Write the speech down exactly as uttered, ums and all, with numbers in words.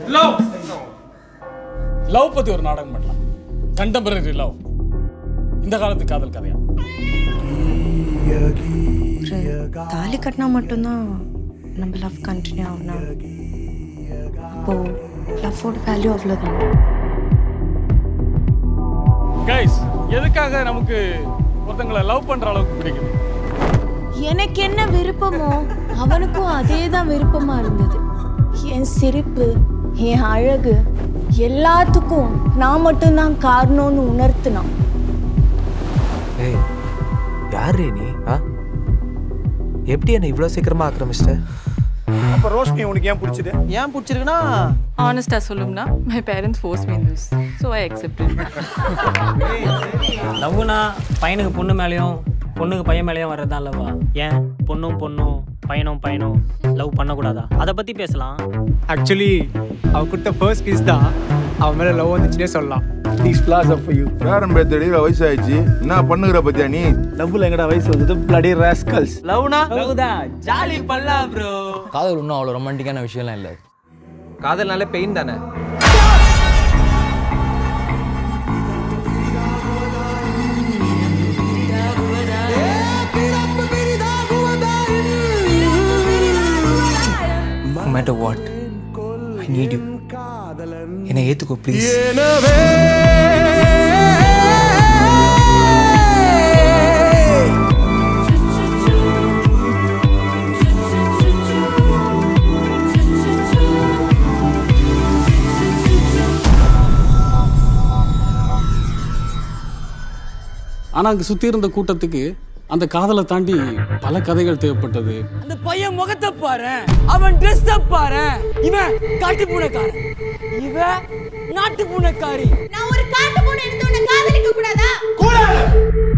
Love love பத்தி ஒரு நாடகம் பண்ணலாம். Contemporary love. இந்த காலத்து காதல் கதையா? தாலி கட்டினா மட்டும்தான் நம்ம லவ் கண்டினியூ ஆகணும். அப்போ லவ்வோட வேல்யூ அவ்வளோதான். கைஸ், எதுக்காக நமக்கு ஒருத்தங்களை லவ் பண்ற அளவுக்கு பிடிக்குது? எனக்கு என்ன விருப்பமோ அவனுக்கும் அதே தான் விருப்பமா இருந்தது. என் சிரிப்பு, என் அழகு எல்லாத்துக்கும் நான் மட்டும்தான் காரணம்னு உணர்த்தினான். ஏய், யாரு நீ? ஆ எப்படி என்ன இவ்வளோ சீக்கிரமா ஆக்கிரமிச்சிட்ட? அப்போ ரோஷினி உனக்கு ஏன் பிடிச்சது? ஏன் பிடிச்சிருக்குன்னா ஆனஸ்டா சொல்லும்னா my parents forced me in this, so I accepted. லவ்னா பையனுக்கு பொண்ணு மேலேயும் பொண்ணுக்கு பையன் மேலேயும் வர்றது தான் லவ்வா? ஏன் பொண்ணும் பொண்ணும் பையனும் பையனும் லவ் பண்ணக்கூடாதா? அதை பற்றி பேசலாம். ஆக்சுவலி அவ கொடுத்த ஃபர்ஸ்ட் கிஸ் தான் அவன் மேலே லவ் வந்துச்சுன்னே சொல்லலாம். These flowers are for you. பேரன் பேத்தடி வயசு ஆயிடுச்சு, என்ன பண்ணுகிற பத்தியா நீ? லவ்ல எங்கடா வயசு வந்தது? Bloody rascals. லவ்னா லவ் தான், ஜாலி பண்ணலாம் ப்ரோ. காதல் ஒன்றும் அவ்வளோ ரொமான்டிக்கான விஷயம்லாம் இல்லை. காதல்னாலே பெயின் தானே. No matter what, I need you. என்னை ஏத்துக்கோ ப்ளீஸ். ஆனா அங்க சுத்தி இருந்த கூட்டத்துக்கு அந்த காதலை தாண்டி பல கதைகள் தேவைப்பட்டது. அந்த பையன் முகத்தை பாரு, அவன் ட்ரெஸ் பாரு, இவன் காட்டு பூனைக்காரன், இவன் நாட்டு பூனைக்காரி. நான் ஒரு காட்டு பூனை எடுத்து உன்னை காதலிக்க கூடாதா? கூடாது.